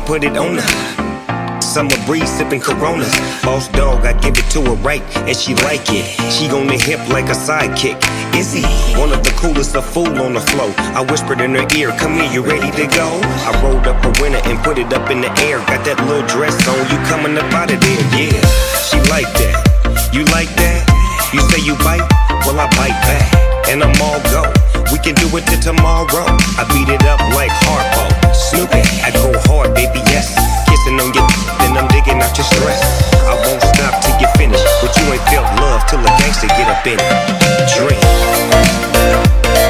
put it on her. Summer breeze sipping Coronas. Boss dog, I give it to her right, and she like it. She on the hip like a sidekick. Is he one of the coolest, a fool on the floor? I whispered in her ear, come here, you ready to go? I rolled up a winner and put it up in the air. Got that little dress on, you coming up out of there, yeah. She like that, you like that? You say you bite, well I bite back, and I'm all go. We can do it till tomorrow. I beat it up like Harpo. Snoopy, I go hard, baby, yes. Kissing on your then I'm digging out your stress. I won't stop till you finish, but you ain't felt love till a gangster get up in it. Dream.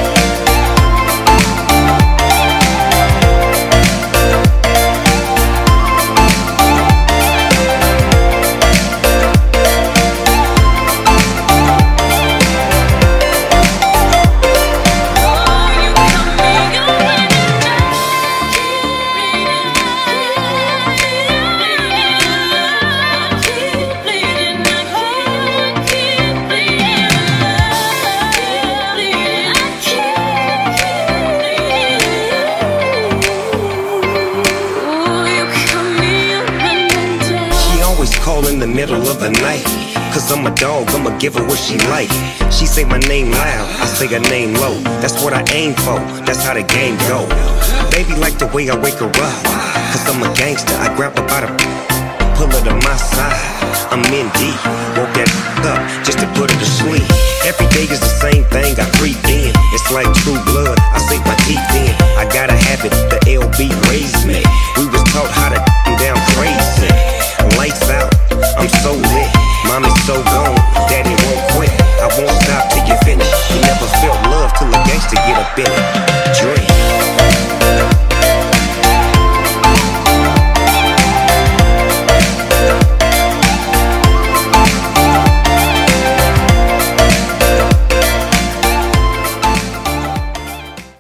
Call in the middle of the night, cause I'm a dog, I'ma give her what she like. She say my name loud, I say her name low. That's what I aim for, that's how the game go. Baby like the way I wake her up, cause I'm a gangster. I grab her by the pull her to my side. I'm in deep, woke that up just to put her to sleep. Every day is the same thing, got 3 things